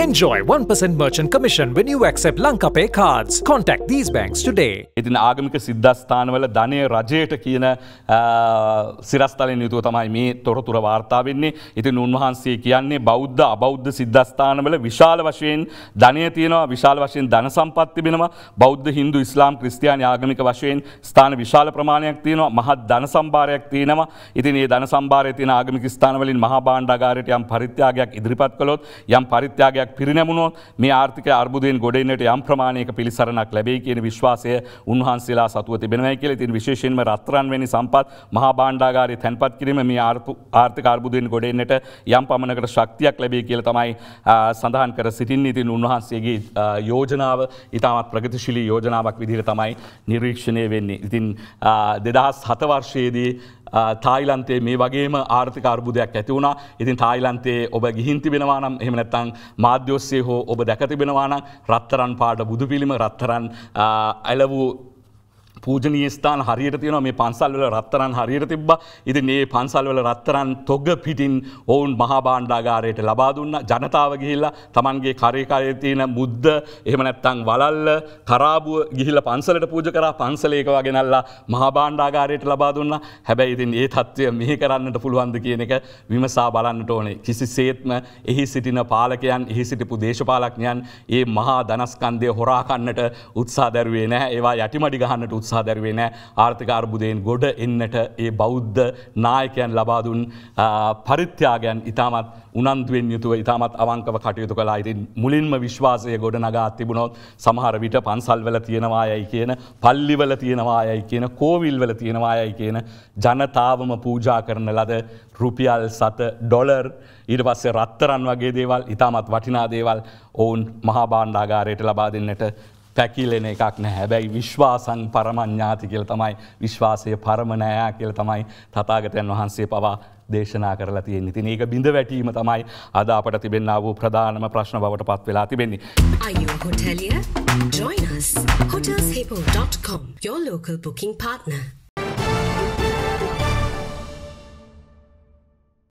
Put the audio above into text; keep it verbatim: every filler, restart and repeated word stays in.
Enjoy one percent merchant commission when you accept Lankapay cards. Contact these banks today. ඉතින් ආගමික සිද්ධාස්ථානවල ධනය රජයට කියන සිරස්තලෙන් යුතුව තමයි මේ තොරතුර වාර්තා වෙන්නේ. ඉතින් උන්වහන්සේ කියන්නේ බෞද්ධ අබෞද්ධ සිද්ධාස්ථානවල විශාල වශයෙන් ධනය තියෙනවා, විශාල වශයෙන් ධන සම්පත් තිබෙනවා. බෞද්ධ, හින්දු, ඉස්ලාම්, ක්‍රිස්තියානි ආගමික වශයෙන් ස්ථාන විශාල ප්‍රමාණයක් තියෙනවා. මහත් ධන සම්භාරයක් තියෙනවා. ඉතින් මේ ධන සම්භාරය තියෙන ආගමික ස්ථානවලින් මහා භාණ්ඩාගාරයට යම් පරිත්‍යාගයක් ඉදිරිපත් කළොත්, යම් පරිත්‍යාගයක් පිරිනැමුණොත් මේ ආර්ථික අර්බුදයෙන් ගොඩ එන්නට යම් ප්‍රමාණයක පිළිසරණක් ලැබෙයි කියන විශ්වාසය උන්වහන්සේලා සතුව තිබෙනවා කියලා. ඉතින් විශේෂයෙන්ම රත්රන් වැනි සම්පත් මහා භාණ්ඩාගාරයේ තැන්පත් කිරීම මේ ආර්ථික අර්බුදයෙන් ගොඩ එන්නට යම් පමණකට ශක්තියක් ලැබෙයි කියලා තමයි සඳහන් කර සිටින්නේ. ඉතින් උන්වහන්සේගේ යෝජනාව ඉතාමත් ප්‍රගතිශීලී යෝජනාවක් විදිහට තමයි නිරීක්ෂණය වෙන්නේ. ඉතින් දෙදහස් හත වර්ෂයේදී තායිලන්තයේ මේ වගේම ආර්ථික අර්බුදයක් ඇති වුණා. ඉතින් තායිලන්තයේ ඔබ ගිහින් තිබෙනවා නම්, එහෙම නැත්නම් මාධ්‍ය ඔස්සේ හෝ ඔබ දැක තිබෙනවා නම් රත්තරන් පාට බුදු පිළිම, රත්තරන් ඇලවූ පූජනීය ස්ථාන හරියට තියෙනවා. මේ පන්සල් වල රත්තරන් හරියට තිබ්බා. ඉතින් මේ පන්සල් වල රත්තරන් තොග පිටින් ඔවුන් මහා භාණ්ඩාගාරයට ලබා දුන්නා. ජනතාව ගිහිල්ලා Tamanගේ කරේ කරේ තියෙන මුද්ද, එහෙම නැත්නම් වලල්ල, කරාබුව ගිහිල්ලා පන්සලට පූජා කරා. පන්සල ඒක වගෙනල්ලා මහා භාණ්ඩාගාරයට ලබා දුන්නා. හැබැයි ඉතින් මේ தත්ත්වය මෙහි කරන්නට පුළුවන්ද කියන එක විමසා බලන්නට ඕනේ. කිසිසේත්ම එහි සිටින පාලකයන්, එහි සිටපු දේශපාලඥයන් මේ මහා ධනස්කන්ධය හොරා කන්නට උත්සාහ දරුවේ නැහැ. ඒවා යටිමඩි ගහන්නට උත්සාහ දරුවේ නැහැ. ආර්ථික අර්බුදයෙන් ගොඩ එන්නට ඒ බෞද්ධ නායකයන් ලබා දුන් පරිත්‍යාගයන් ඉතාමත් උනන්දුවෙන් යුතුව ඉතාමත් අවංකව කටයුතු කළා. ඉතින් මුලින්ම විශ්වාසය ගොඩනගා තිබුණොත් සමහර විට පන්සල්වල තියෙනවායයි කියන, පල්ලිවල තියෙනවායයි කියන, කෝවිල්වල තියෙනවායයි කියන ජනතාවම පූජා කරන ලද රුපියල් සත, ඩොලර්, ඊට පස්සේ රත්තරන් වගේ දේවල්, ඉතාමත් වටිනා දේවල් ඔවුන් මහා භාණ්ඩාගාරයට ලබා දෙන්නට පැකිලෙන එකක් නැහැ. හැබැයි විශ්වාසං පරමඥාති කියලා තමයි, විශ්වාසය පරම නෑ කියලා තමයි තථාගතයන් වහන්සේ පවා දේශනා කරලා තියෙන්නේ. ඉතින් ඒක බිඳ වැටීම තමයි අද අපට තිබෙනා වූ ප්‍රධානම ප්‍රශ්න බවට පත් වෙලා තිබෙන්නේ. Are you a hotelier? Join us. hotels hippo dot com, your local booking partner.